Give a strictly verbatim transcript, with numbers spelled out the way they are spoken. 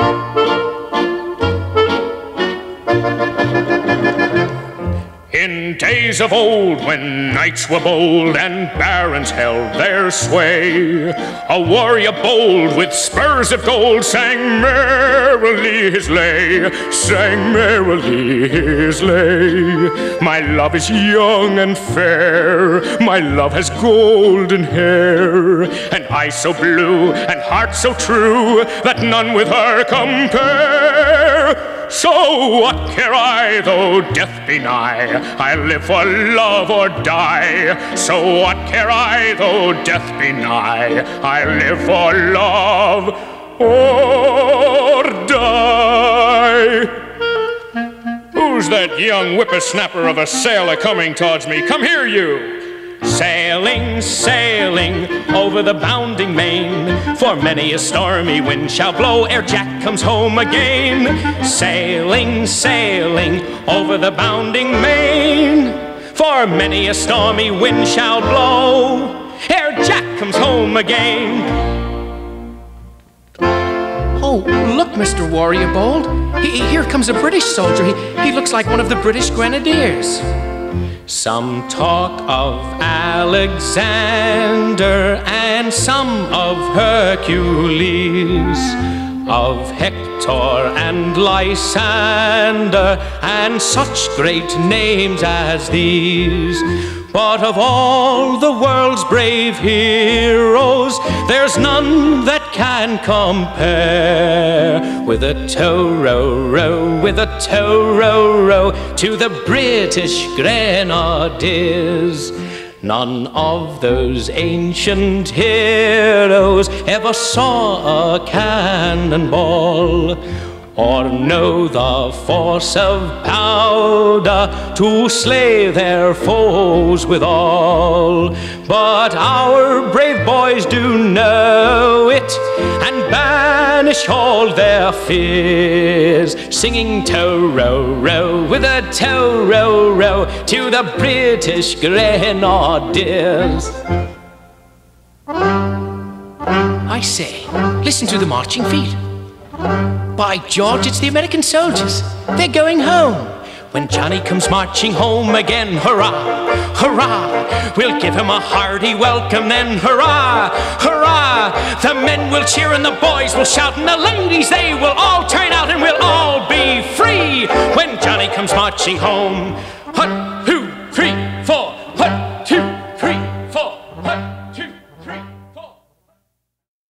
In days of old, when knights were bold and barons held their sway, a warrior bold with spurs of gold sang merrily his lay, sang merrily his lay. My love is young and fair, my love has golden hair, and eyes so blue and heart so true that none with her compare. So what care I though death be nigh? I'll live for love or die. So what care I though death be nigh? I'll live for love or die. Who's that young whippersnapper of a sailor coming towards me? Come here, you! Sailing, sailing over the bounding main, for many a stormy wind shall blow ere Jack comes home again. Sailing, sailing over the bounding main, for many a stormy wind shall blow ere Jack comes home again. Oh, look, Mister Warrior Bold. He, here comes a British soldier. He, he looks like one of the British Grenadiers. Some talk of Alexander and some of Hercules, of Hector and Lysander and such great names as these. But of all the world's brave heroes, there's none that can compare with a tow-row-row, with a tow-row-row to the British Grenadiers. None of those ancient heroes ever saw a cannonball, or know the force of powder to slay their foes withal. But our brave boys do know it, and banish all their fears, singing tow-row-row with a tow-row-row to the British Grenadiers. I say, listen to the marching feet. By George, it's the American soldiers. They're going home. When Johnny comes marching home again, hurrah, hurrah, we'll give him a hearty welcome then, hurrah, hurrah. The men will cheer and the boys will shout and the ladies, they will all turn out and we'll all be free when Johnny comes marching home.